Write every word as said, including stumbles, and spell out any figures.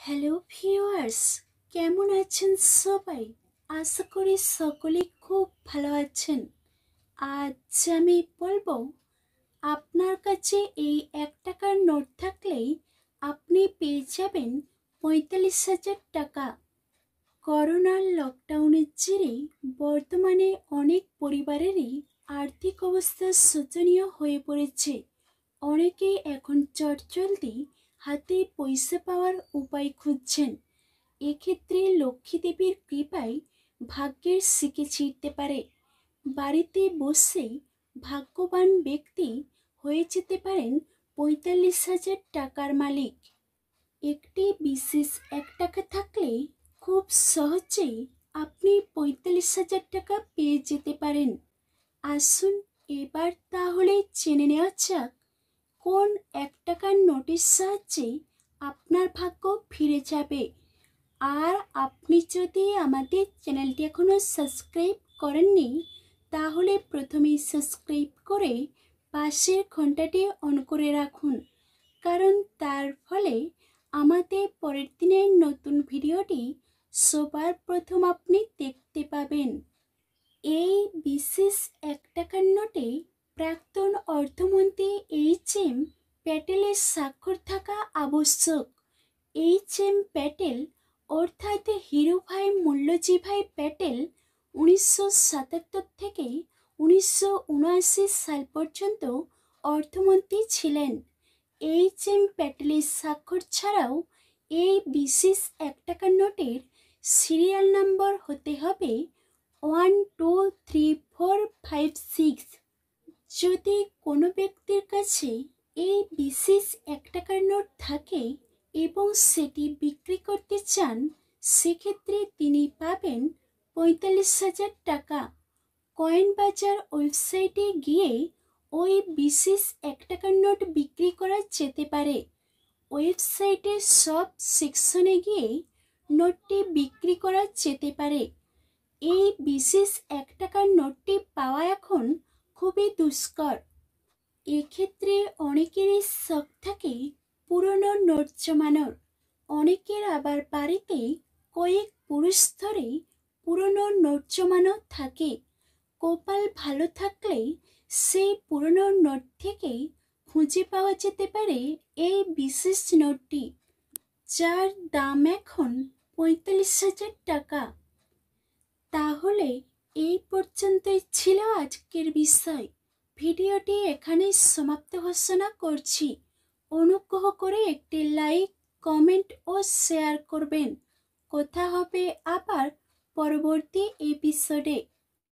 Hello viewers, কেমন আছেন সবাই? আশা করি সকলেই খুব ভালো আছেন। আজ আমি বলবো, আপনার কাছে এই এক টাকার নোট থাকলেই আপনি পেয়ে যাবেন পঁয়তাল্লিশ হাজার টাকা। করোনার লকডাউনের জেরে বর্তমানে অনেক পরিবারেরই আর্থিক অবস্থা শোচনীয় হয়ে পড়েছে। অনেকেই এখন চটজলদি হাতে পয়সা পাওয়ার উপায় খুঁজছেন। এক্ষেত্রে লক্ষ্মী দেবীর কৃপায় ভাগ্যের শিকে ছিঁড়তে পারে। বাড়িতে বসে ভাগ্যবান ব্যক্তি হয়ে যেতে পারেন পঁয়তাল্লিশ হাজার টাকার মালিক। একটি বিশেষ এক টাকা থাকলে খুব সহজেই আপনি পঁয়তাল্লিশ হাজার টাকা পেয়ে যেতে পারেন। আসুন এবার তাহলে জেনে নেওয়া যাক, কোন এক টাকার নোটের সাহায্যে আপনার ভাগ্য ফিরে যাবে। আর আপনি যদি আমাদের চ্যানেলটি এখনও সাবস্ক্রাইব করেননি, তাহলে প্রথমেই সাবস্ক্রাইব করে পাশের ঘন্টাটি অন করে রাখুন, কারণ তার ফলে আমাদের পরের দিনের নতুন ভিডিওটি সবার প্রথম আপনি দেখতে পাবেন। এই বিশেষ এক টাকার নোটে প্রাক্তন অর্থমন্ত্রী এইচ এম প্যাটেলের স্বাক্ষর থাকা আবশ্যক। এইচ এম প্যাটেল অর্থাৎ হিরুভাই মল্লজিভাই প্যাটেল উনিশশো সাতাত্তর থেকে উনিশশো উনআশি সাল পর্যন্ত অর্থমন্ত্রী ছিলেন। এইচ এম প্যাটেলের স্বাক্ষর ছাড়াও এই বিশেষ এক টাকার নোটের সিরিয়াল নম্বর হতে হবে one two three four five six. যদি কোনো ব্যক্তির কাছে এই বিশেষ এক টাকার নোট থাকে এবং সেটি বিক্রি করতে চান, সেক্ষেত্রে তিনি পাবেন পঁয়তাল্লিশ হাজার টাকা। কয়েন বাজার ওয়েবসাইটে গিয়ে ওই বিশেষ এক টাকার নোট বিক্রি করা যেতে পারে। ওয়েবসাইটের সব সেকশনে গিয়ে নোটটি বিক্রি করা যেতে পারে। এই বিশেষ এক টাকার নোটটি পাওয়া এখন খুবই দুষ্কর। এক্ষেত্রে অনেকেরই শখ থাকে পুরনো নোট জমানোর। অনেকের আবার বাড়িতে কয়েক পুরুষ ধরে পুরনো নোট জমানো থাকে। কপাল ভালো থাকলে সেই পুরনো নোট থেকে খুঁজে পাওয়া যেতে পারে এই বিশেষ নোটটি, যার দাম এখন পঁয়তাল্লিশ হাজার টাকা। তাহলে এই পর্যন্তই ছিল আজকের বিষয়। ভিডিওটি এখানেই সমাপ্ত ঘোষণা করছি। অনুগ্রহ করে একটি লাইক, কমেন্ট ও শেয়ার করবেন। কথা হবে আবার পরবর্তী এপিসোডে।